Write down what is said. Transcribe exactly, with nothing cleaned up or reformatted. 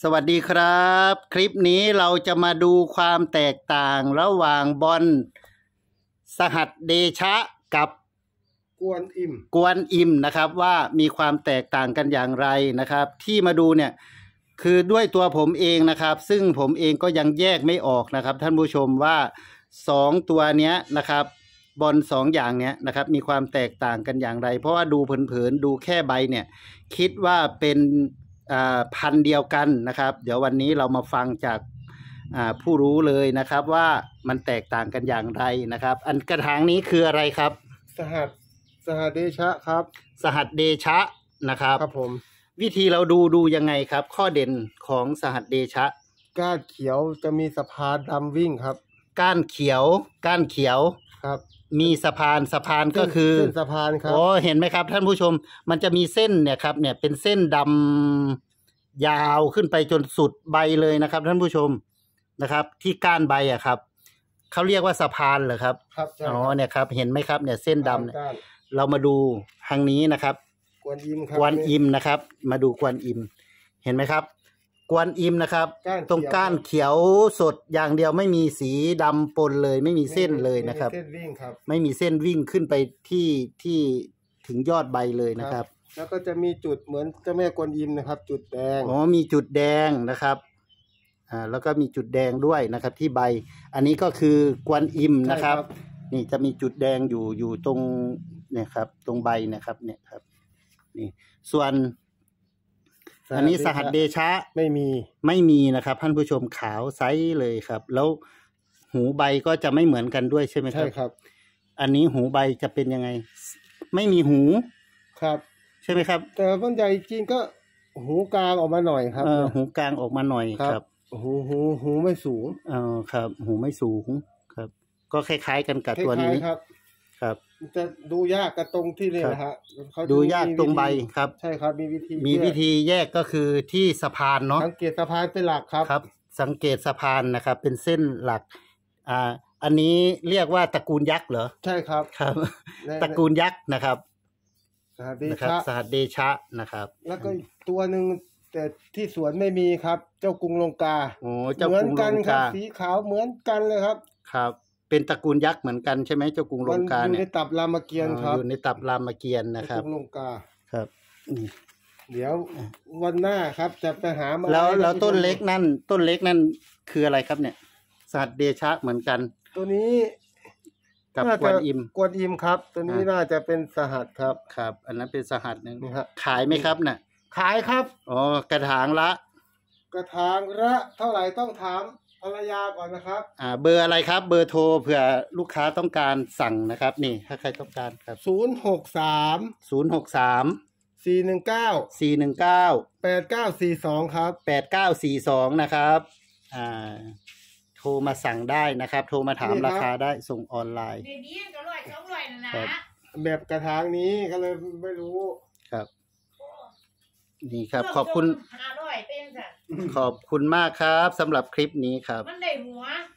สวัสดีครับคลิปนี้เราจะมาดูความแตกต่างระหว่างบอลสหัสเดชะกับกวนอิมกวนอิมนะครับว่ามีความแตกต่างกันอย่างไรนะครับที่มาดูเนี่ยคือด้วยตัวผมเองนะครับซึ่งผมเองก็ยังแยกไม่ออกนะครับท่านผู้ชมว่าสองตัวเนี้ยนะครับบอลสองอย่างเนี้ยนะครับมีความแตกต่างกันอย่างไรเพราะว่าดูเผินๆดูแค่ใบเนี่ยคิดว่าเป็นพันเดียวกันนะครับเดี๋ยววันนี้เรามาฟังจากผู้รู้เลยนะครับว่ามันแตกต่างกันอย่างไรนะครับอันกระถางนี้คืออะไรครับสหัสสหัสเดชะครับสหัสเดชะนะครับครับผมวิธีเราดูดูยังไงครับข้อเด่นของสหัสเดชะก้านเขียวจะมีสะพานดำวิ่งครับก้านเขียวก้านเขียวครับมีสะพานสะพานก็คือเส้นสะพานครับโอ้เห็นไหมครับท่านผู้ชมมันจะมีเส้นเนี่ยครับเนี่ยเป็นเส้นดำยาวขึ้นไปจนสุดใบเลยนะครับท่านผู้ชมนะครับที่ก้านใบอ่ะครับเขาเรียกว่าสะพานเหรอครับครับอ๋อเนี่ยครับเห็นไหมครับเนี่ยเส้นดำเนี่ยเรามาดูทางนี้นะครับกวนอิมครับกวนอิมนะครับมาดูกวนอิมเห็นไหมครับกวนอิมนะครับตรงก้านเขียวสดอย่างเดียวไม่มีสีดำปนเลยไม่มีเส้นเลยนะครับไม่มีเส้นวิ่งครับไม่มีเส้นวิ่งขึ้นไปที่ที่ถึงยอดใบเลยนะครับแล้วก็จะมีจุดเหมือนเจ้าแม่กวนอิมนะครับจุดแดงอ๋อมีจุดแดงนะครับอ่าแล้วก็มีจุดแดงด้วยนะครับที่ใบอันนี้ก็คือกวนอิมนะครับนี่จะมีจุดแดงอยู่อยู่ตรงเนี่ยครับตรงใบนะครับเนี่ยครับนี่ส่วนอันนี้สหัสเดชะไม่มีไม่มีนะครับท่านผู้ชมขาวไซส์เลยครับแล้วหูใบก็จะไม่เหมือนกันด้วยใช่ไหมครับใช่ครับอันนี้หูใบจะเป็นยังไงไม่มีหูครับใช่ไหมครับแต่ต้นใหญ่จริงก็หูกลางออกมาหน่อยครับเออหูกลางออกมาหน่อยครับหูหูหูไม่สูงเออครับหูไม่สูงครับก็คล้ายๆกันกับตัวนี้ครับครับจะดูยากกับตรงที่นี่นะฮะดูยากตรงใบครับใช่ครับมีวิธีมีวิธีแยกก็คือที่สะพานเนาะสังเกตสะพานเป็นหลักครับครับสังเกตสะพานนะครับเป็นเส้นหลักอ่าอันนี้เรียกว่าตระกูลยักษ์เหรอใช่ครับครับตระกูลยักษ์นะครับสหัสเดชะสหัสเดชะนะครับแล้วก็ตัวหนึ่งแต่ที่สวนไม่มีครับเจ้ากรุงลงกาโอ้เจ้ากรุงลงกาสีขาวเหมือนกันเลยครับครับเป็นตระกูลยักษ์เหมือนกันใช่ไหมเจ้ากรุงลงกาอยู่ในตับรามเกียรติ์ครับอยู่ในตับรามเกียรติ์นะครับกรุงลงกาครับเดี๋ยววันหน้าครับจะไปหามาแล้วแล้วต้นเล็กนั่นต้นเล็กนั่นคืออะไรครับเนี่ยสหัสเดชะเหมือนกันตัวนี้กับกวนอิมกวนอิมครับตัวนี้น่าจะเป็นสหัสครับครับอันนั้นเป็นสหัสนึงขายไหมครับน่ะขายครับอ๋อกระถางละกระถางละเท่าไหร่ต้องถามภรรยาก่อนนะครับอ่าเบอร์อะไรครับเบอร์โทรเผื่อลูกค้าต้องการสั่งนะครับนี่ถ้าใครต้องการครับศูนย์หกสามศูนย์หกสามสี่หนึ่งเก้าสี่หนึ่งเก้าแปดเก้าสี่สองครับแปดเก้าสี่สองนะครับอ่าโทรมาสั่งได้นะครับโทรมาถามราคาได้ส่งออนไลน์เดี๋ยวนี้ก็ร้อยสองร้อยนะแบบกระถางนี้ก็เลยไม่รู้ครับนี่ครับขอบคุณขอบคุณมากครับสำหรับคลิปนี้ครับมันได้หัว